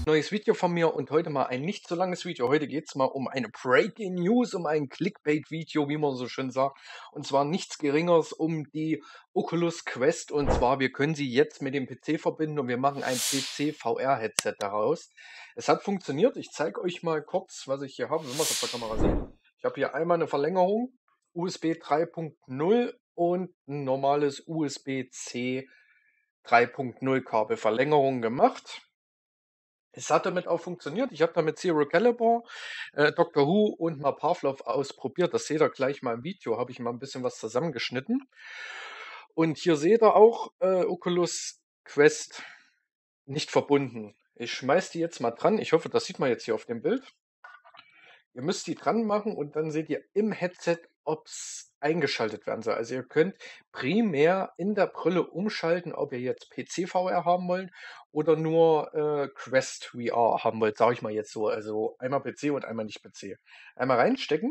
Neues Video von mir und heute mal ein nicht so langes Video. Heute geht es mal um eine Breaking News, um ein Clickbait-Video, wie man so schön sagt. Und zwar nichts Geringeres um die Oculus Quest. Und zwar, wir können sie jetzt mit dem PC verbinden und wir machen ein PC-VR-Headset daraus. Es hat funktioniert. Ich zeige euch mal kurz, was ich hier habe, wenn man es auf der Kamera sieht. Ich habe hier einmal eine Verlängerung, USB 3.0 und ein normales USB-C 3.0 Kabel Verlängerung gemacht. Es hat damit auch funktioniert. Ich habe damit Zero Caliber, Doctor Who und mal Pavlov ausprobiert. Das seht ihr gleich mal im Video. Habe ich mal ein bisschen was zusammengeschnitten. Und hier seht ihr auch Oculus Quest nicht verbunden. Ich schmeiß die jetzt mal dran. Ich hoffe, das sieht man jetzt hier auf dem Bild. Ihr müsst die dran machen und dann seht ihr im Headset, ob es eingeschaltet werden soll. Also ihr könnt primär in der Brille umschalten, ob ihr jetzt PC-VR haben wollt oder nur Quest VR haben wollt, sage ich mal jetzt so. Also einmal PC und einmal nicht PC. Einmal reinstecken.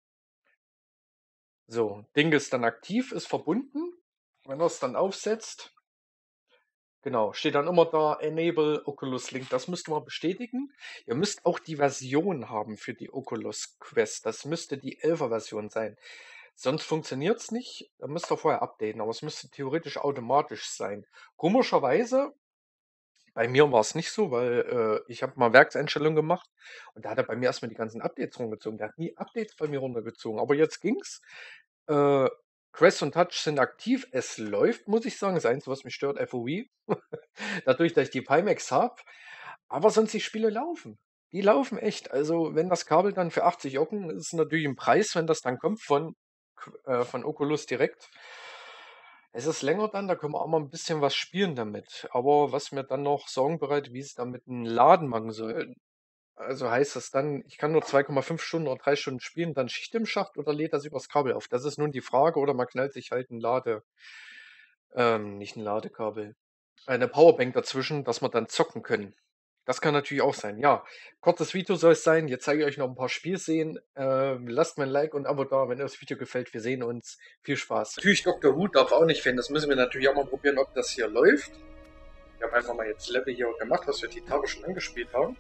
So, Ding ist dann aktiv, ist verbunden. Wenn ihr es dann aufsetzt, genau, steht dann immer da Enable Oculus Link. Das müsst ihr mal bestätigen. Ihr müsst auch die Version haben für die Oculus Quest. Das müsste die 11er Version sein. Sonst funktioniert es nicht. Da müsst ihr vorher updaten, aber es müsste theoretisch automatisch sein. Komischerweise, bei mir war es nicht so, weil ich habe mal Werkseinstellungen gemacht und da hat er bei mir erstmal die ganzen Updates rumgezogen. Der hat nie Updates bei mir runtergezogen. Aber jetzt ging's. Quest und Touch sind aktiv. Es läuft, muss ich sagen. Das Einzige, was mich stört, FOV. Dadurch, dass ich die Pimax habe. Aber sonst die Spiele laufen. Die laufen echt. Also, wenn das Kabel dann für 80 Ocken ist, natürlich ein Preis, wenn das dann kommt von Oculus direkt. Es ist länger dann, da können wir auch mal ein bisschen was spielen damit. Aber was mir dann noch Sorgen bereitet, wie es dann mit dem Laden machen soll. Also heißt das dann, ich kann nur 2,5 Stunden oder 3 Stunden spielen, dann Schicht im Schacht oder lädt das übers Kabel auf? Das ist nun die Frage, oder man knallt sich halt nicht ein Ladekabel, eine Powerbank dazwischen, dass wir dann zocken können. Das kann natürlich auch sein. Ja, kurzes Video soll es sein. Jetzt zeige ich euch noch ein paar Spielszenen. Lasst mir ein Like und ein Abo da, wenn euch das Video gefällt. Wir sehen uns. Viel Spaß. Natürlich Dr. Who darf auch nicht fehlen. Das müssen wir natürlich auch mal probieren, ob das hier läuft. Ich habe einfach mal jetzt Level hier gemacht, was wir die Tage schon angespielt haben.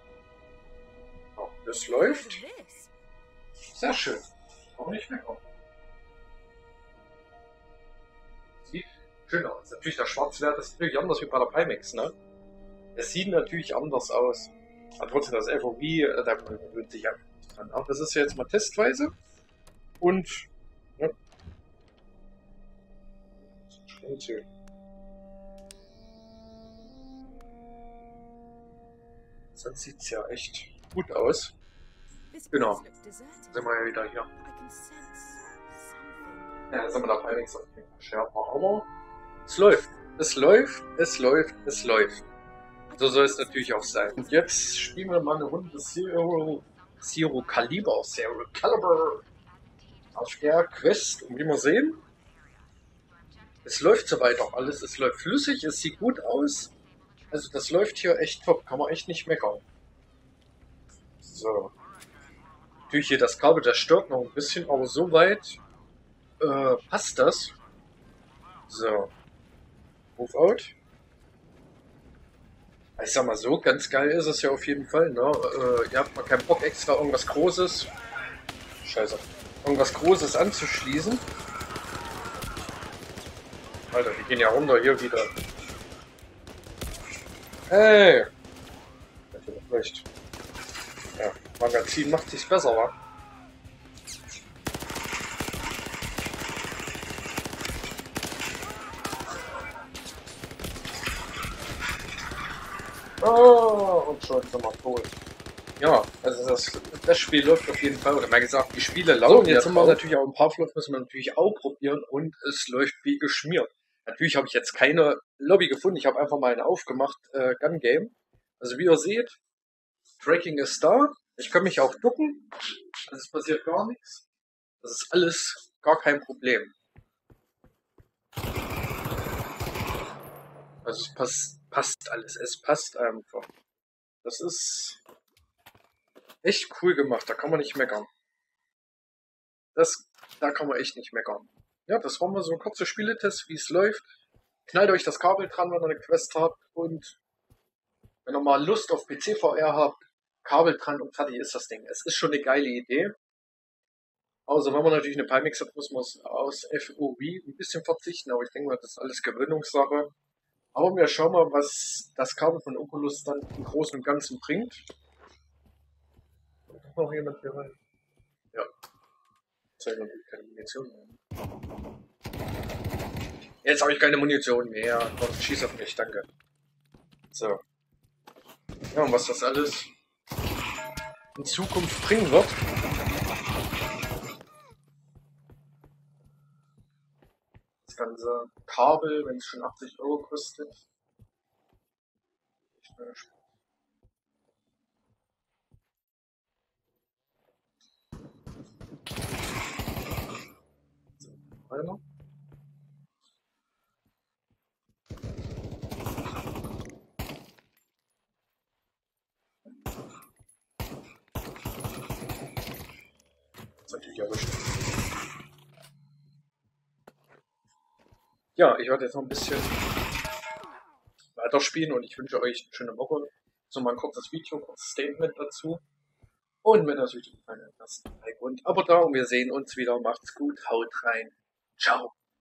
Das läuft. Sehr schön. Auch nicht meckern. Sieht schön aus. Natürlich, der Schwarzwert ist natürlich anders wie bei der Pimax, ne? Es sieht natürlich anders aus. Aber trotzdem, das FOV, da gewöhnt sich einfach nicht dran. Aber das ist ja jetzt mal testweise. Und, ja. Sonst sieht es ja echt gut aus. Genau. Sind wir ja wieder hier. Ja, jetzt haben wir da Pimax auf jeden Fall schärfer. Aber es läuft. Es läuft, es läuft, es läuft. So soll es natürlich auch sein. Und jetzt spielen wir mal eine Runde Zero Caliber auf der Quest. Und wie wir sehen, es läuft soweit auch alles. Es läuft flüssig, es sieht gut aus. Also das läuft hier echt top, kann man echt nicht meckern. So. Natürlich hier das Kabel, das stört noch ein bisschen, aber soweit passt das. So. Move out. Ich sag mal so, ganz geil ist es ja auf jeden Fall, ne? Ihr habt mal keinen Bock extra irgendwas Großes. Scheiße. Irgendwas Großes anzuschließen. Alter, die gehen ja runter hier wieder. Hey! Vielleicht. Ja, Magazin macht sich's besser, wa? Oh, und schon sind wir tot. Ja, also das Spiel läuft auf jeden Fall, oder mal gesagt, die Spiele laufen. So, jetzt haben wir natürlich auch ein paar Fluff, müssen wir natürlich auch probieren und es läuft wie geschmiert. Natürlich habe ich jetzt keine Lobby gefunden, ich habe einfach mal eine aufgemacht, Gun Game. Also wie ihr seht, Tracking ist da, ich kann mich auch ducken, also es passiert gar nichts. Das ist alles gar kein Problem. Also es passt alles, es passt einfach. Das ist echt cool gemacht, da kann man nicht meckern. Da kann man echt nicht meckern. Ja, das war mal so ein kurzer Spieletest, wie es läuft. Knallt euch das Kabel dran, wenn ihr eine Quest habt und Wenn ihr mal Lust auf PC-VR habt, Kabel dran und fertig ist das Ding. Es ist schon eine geile Idee. Also wenn man natürlich eine Pimax hat, muss man aus FOV ein bisschen verzichten, aber ich denke mal, das ist alles Gewöhnungssache. Aber wir schauen mal, was das Kabel von Oculus dann im Großen und Ganzen bringt. Kommt noch jemand hier rein? Ja. Jetzt habe ich keine Munition mehr. Jetzt habe ich keine Munition mehr. Komm, schieß auf mich, danke. So. Ja, und was das alles in Zukunft bringen wird. Das ganze Kabel, wenn es schon 80 Euro kostet. Ich bin gespannt. So, weiter. Das ist natürlich erwischt. Ja, ich werde jetzt noch ein bisschen weiterspielen und ich wünsche euch eine schöne Woche. So mal ein kurzes Video, kurzes Statement dazu. Und wenn das Video gefallen hat, lasst ein Like und ein Abo da und wir sehen uns wieder. Macht's gut, haut rein. Ciao.